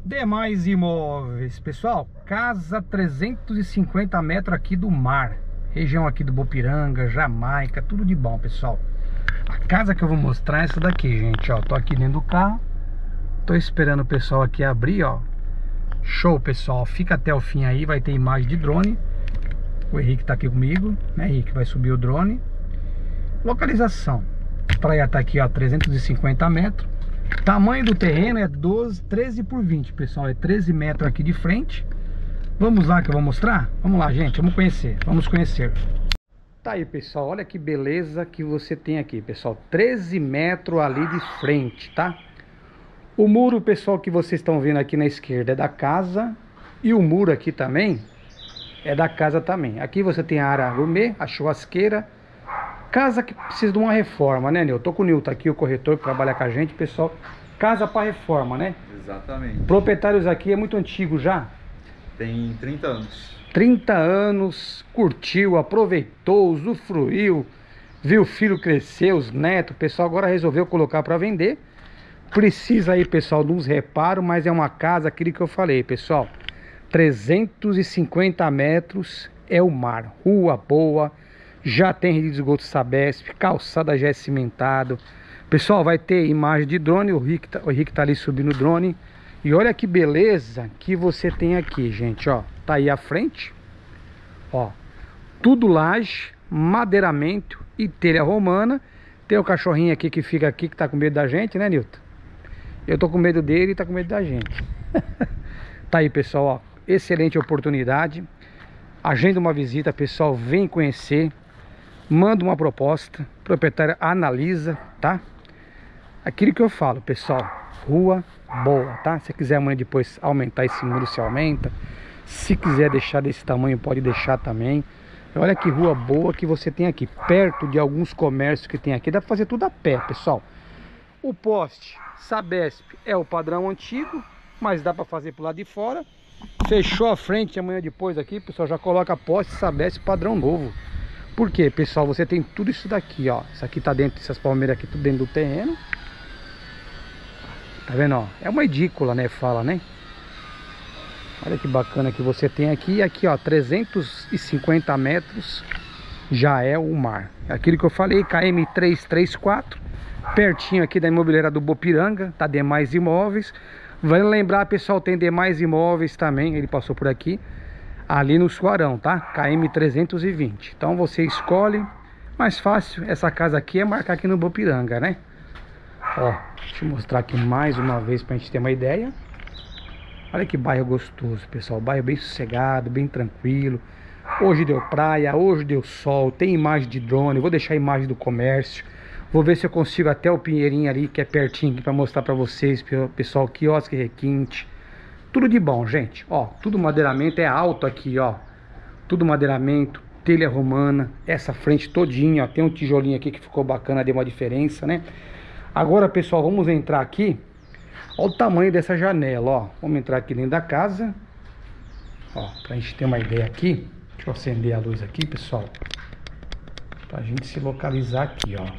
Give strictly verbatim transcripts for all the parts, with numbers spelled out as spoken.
Demais imóveis, pessoal, casa trezentos e cinquenta metros aqui do mar, região aqui do Bopiranga, Jamaica, tudo de bom, pessoal. A casa que eu vou mostrar é essa daqui, gente, ó, tô aqui dentro do carro, tô esperando o pessoal aqui abrir, ó. Show, pessoal, fica até o fim aí, vai ter imagem de drone. O Henrique tá aqui comigo, né, Henrique? Vai subir o drone. Localização, a praia tá aqui, ó, trezentos e cinquenta metros. Tamanho do terreno é doze, treze por vinte, pessoal, é treze metros aqui de frente. Vamos lá que eu vou mostrar? Vamos lá, gente, vamos conhecer, vamos conhecer. Tá aí, pessoal, olha que beleza que você tem aqui, pessoal, treze metros ali de frente, tá? O muro, pessoal, que vocês estão vendo aqui na esquerda é da casa. E o muro aqui também é da casa também. Aqui você tem a área gourmet, a churrasqueira. Casa que precisa de uma reforma, né, Nil? Tô com o Nil, tá aqui o corretor que trabalha com a gente, pessoal. Casa para reforma, né? Exatamente. Proprietários aqui é muito antigo já? Tem trinta anos. trinta anos, curtiu, aproveitou, usufruiu, viu o filho crescer, os netos. O pessoal agora resolveu colocar para vender. Precisa aí, pessoal, de uns reparos, mas é uma casa, aquilo que eu falei, pessoal. trezentos e cinquenta metros é o mar, rua boa. Já tem rede de esgoto Sabesp, calçada já é cimentado. Pessoal, vai ter imagem de drone, o Rick, tá, o Rick tá ali subindo o drone. E olha que beleza que você tem aqui, gente, ó. Tá aí à frente, ó. Tudo laje, madeiramento e telha romana. Tem o cachorrinho aqui que fica aqui, que tá com medo da gente, né, Nilton? Eu tô com medo dele e tá com medo da gente. Tá aí, pessoal, ó. Excelente oportunidade. Agenda uma visita, pessoal, vem conhecer. Manda uma proposta, o proprietário analisa, tá? Aquilo que eu falo, pessoal, rua boa, tá? Se quiser amanhã depois aumentar esse muro, se aumenta. Se quiser deixar desse tamanho, pode deixar também. Olha que rua boa que você tem aqui, perto de alguns comércios que tem aqui. Dá pra fazer tudo a pé, pessoal. O poste Sabesp é o padrão antigo, mas dá pra fazer pro lado de fora. Fechou a frente, amanhã depois aqui, pessoal, já coloca poste Sabesp padrão novo. Por quê, pessoal? Você tem tudo isso daqui, ó. Isso aqui tá dentro, essas palmeiras aqui, tudo dentro do terreno. Tá vendo, ó? É uma edícula, né? Fala, né? Olha que bacana que você tem aqui. E aqui, ó, trezentos e cinquenta metros já é o mar. Aquilo que eu falei, K M trezentos e trinta e quatro. Pertinho aqui da imobiliária do Bopiranga, tá? Demais Imóveis. Vai lembrar, pessoal, tem Demais Imóveis também. Ele passou por aqui. Ali no Suarão, tá? K M trezentos e vinte. Então você escolhe. Mais fácil, essa casa aqui é marcar aqui no Bopiranga, né? Ó, deixa eu mostrar aqui mais uma vez pra gente ter uma ideia. Olha que bairro gostoso, pessoal. Bairro bem sossegado, bem tranquilo. Hoje deu praia, hoje deu sol. Tem imagem de drone. Vou deixar a imagem do comércio. Vou ver se eu consigo até o Pinheirinho ali, que é pertinho aqui, pra mostrar pra vocês, pessoal. Quiosque requinte. Tudo de bom, gente. Ó, tudo madeiramento, é alto aqui, ó. Tudo madeiramento, telha romana. Essa frente todinha, ó. Tem um tijolinho aqui que ficou bacana, deu uma diferença, né? Agora, pessoal, vamos entrar aqui. Ó o tamanho dessa janela, ó. Vamos entrar aqui dentro da casa. Ó, pra gente ter uma ideia aqui. Deixa eu acender a luz aqui, pessoal. Pra gente se localizar aqui, ó.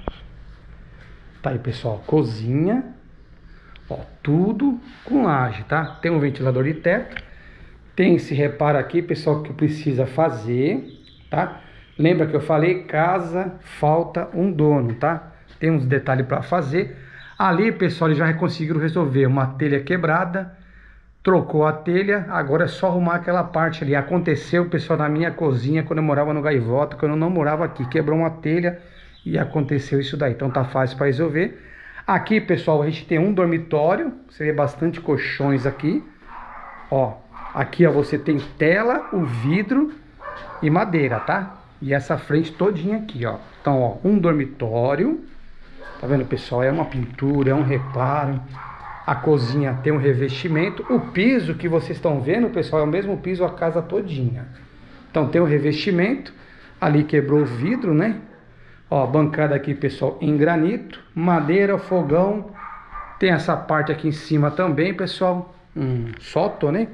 Tá aí, pessoal, cozinha. Ó, tudo com laje, tá? Tem um ventilador de teto. Tem esse reparo aqui, pessoal, que precisa fazer, tá? Lembra que eu falei, casa, falta um dono, tá? Tem uns detalhes para fazer. Ali, pessoal, eles já conseguiram resolver uma telha quebrada. Trocou a telha, agora é só arrumar aquela parte ali. Aconteceu, pessoal, na minha cozinha, quando eu morava no Gaivota, quando eu não morava aqui. Quebrou uma telha e aconteceu isso daí. Então tá fácil para resolver. Aqui, pessoal, a gente tem um dormitório. Você vê bastante colchões aqui. Ó, aqui, ó, você tem tela, o vidro e madeira, tá? E essa frente todinha aqui, ó. Então, ó, um dormitório. Tá vendo, pessoal? É uma pintura, é um reparo. A cozinha tem um revestimento. O piso que vocês estão vendo, pessoal, é o mesmo piso a casa todinha. Então, tem um revestimento. Ali quebrou o vidro, né? Ó, bancada aqui, pessoal, em granito, madeira, fogão. Tem essa parte aqui em cima também, pessoal, um sótão, né?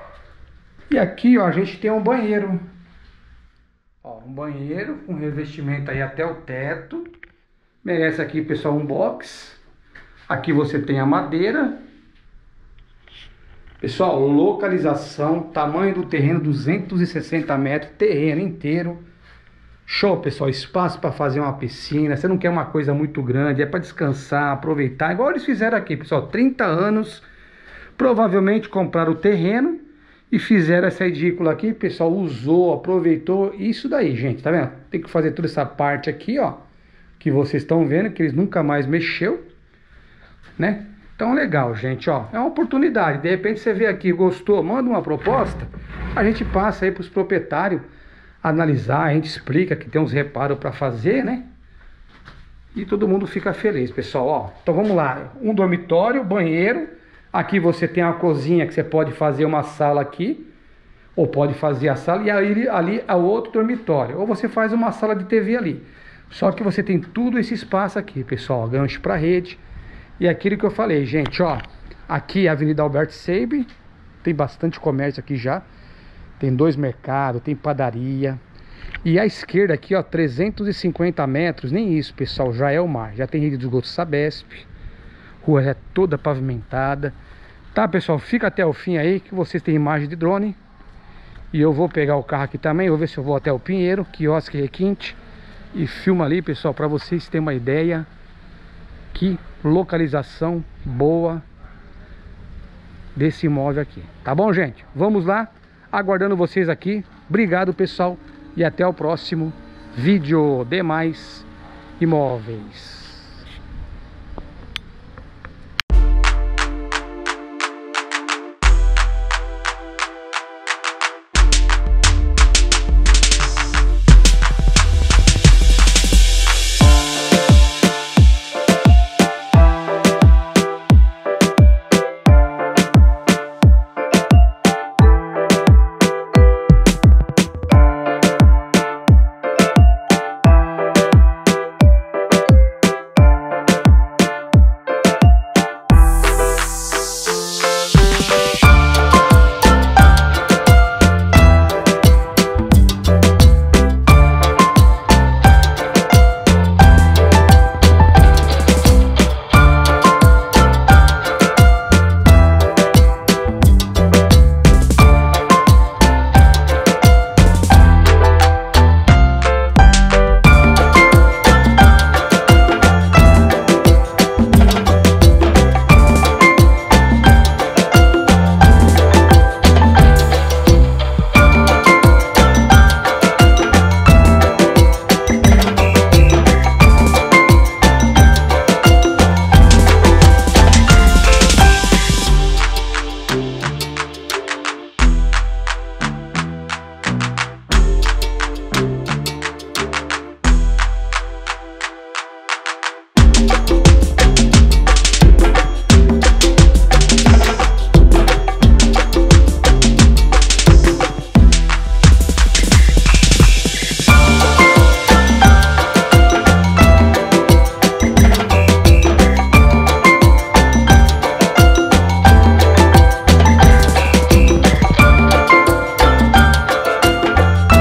E aqui, ó, a gente tem um banheiro. Ó, um banheiro com revestimento aí até o teto. Merece aqui, pessoal, um box. Aqui você tem a madeira. Pessoal, localização, tamanho do terreno, duzentos e sessenta metros, terreno inteiro. Show, pessoal, espaço para fazer uma piscina. Você não quer uma coisa muito grande, é para descansar, aproveitar. Igual eles fizeram aqui, pessoal, trinta anos. Provavelmente compraram o terreno e fizeram essa edícula aqui, pessoal, usou, aproveitou. Isso daí, gente, tá vendo? Tem que fazer toda essa parte aqui, ó, que vocês estão vendo, que eles nunca mais mexeu, né? Então, legal, gente, ó, é uma oportunidade. De repente você vê aqui, gostou, manda uma proposta, a gente passa aí para os proprietários analisar, a gente explica que tem uns reparos para fazer, né? E todo mundo fica feliz, pessoal, ó. Então vamos lá, um dormitório, banheiro. Aqui você tem uma cozinha que você pode fazer uma sala aqui, ou pode fazer a sala e aí ali é o outro dormitório, ou você faz uma sala de T V ali. Só que você tem tudo esse espaço aqui, pessoal, gancho para rede. E aquilo que eu falei, gente, ó, aqui é a Avenida Alberto Seib, tem bastante comércio aqui já. Tem dois mercados, tem padaria. E à esquerda aqui, ó, trezentos e cinquenta metros, nem isso, pessoal, já é o mar. Já tem rede de esgoto Sabesp, rua é toda pavimentada. Tá, pessoal, fica até o fim aí, que vocês têm imagem de drone. E eu vou pegar o carro aqui também, vou ver se eu vou até o Pinheiro, quiosque Requinte. E filma ali, pessoal, para vocês terem uma ideia. Que localização boa desse imóvel aqui. Tá bom, gente? Vamos lá, aguardando vocês aqui. Obrigado, pessoal, e até o próximo vídeo de mais imóveis.